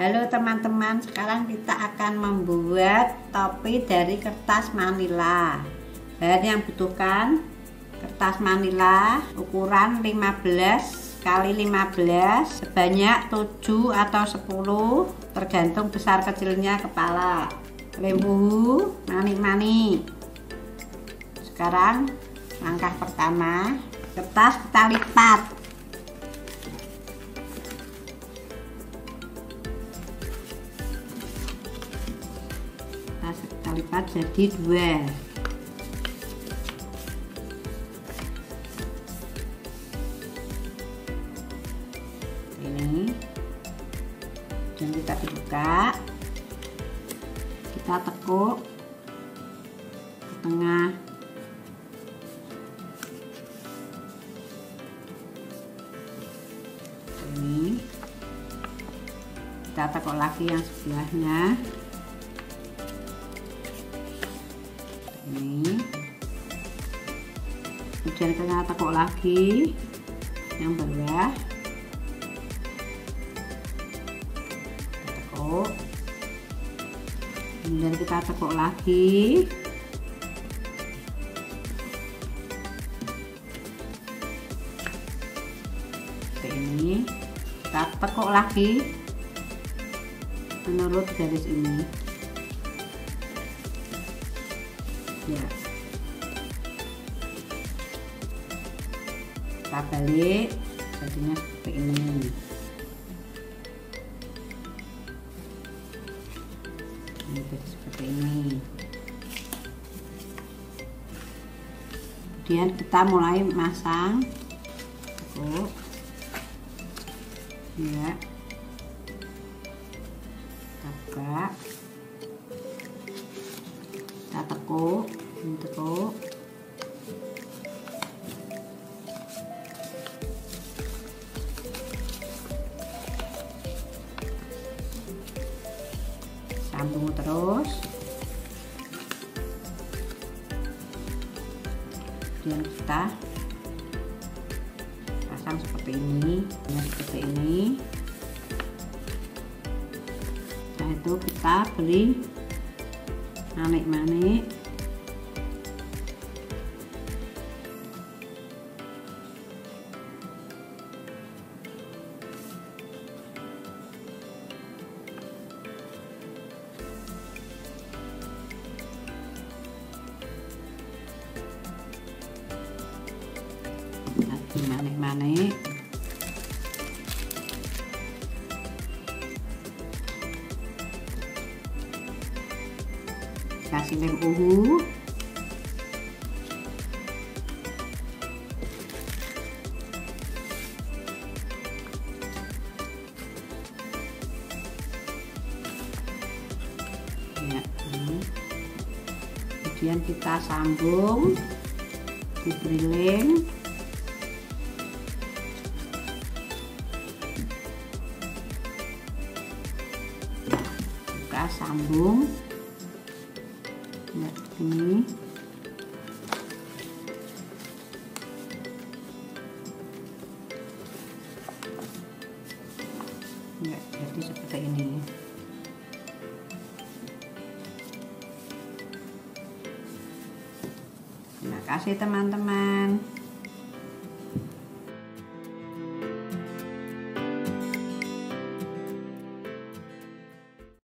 Halo teman-teman, sekarang kita akan membuat topi dari kertas manila. Bahan yang butuhkan kertas manila ukuran 15 x 15 sebanyak 7 atau 10 tergantung besar kecilnya kepala. Lem uhu, manik-manik. Sekarang langkah pertama, kertas kita lipat. Kita lipat jadi 2. Ini dan kita buka, kita tekuk ke tengah. Ini kita tekuk lagi yang sebelahnya. Ini kemudian kita tekuk lagi yang bawah, tekuk, kemudian kita tekuk lagi, seperti ini. Kita tekuk lagi menurut garis ini ya. Kita balik jadinya seperti ini. Ini jadi seperti ini. Kemudian kita mulai masang. Tekuk ya, kita buka, kita tekuk, tekuk, sambung terus, kemudian kita pasang seperti ini, seperti ini. Setelah itu kita beri manik-manik. Manik-manik. Kasih lem uhu. Ya, ini. Kemudian kita sambung, diberi lem. Kita sambung ya, ini ya, jadi seperti ini. Terima kasih teman-teman.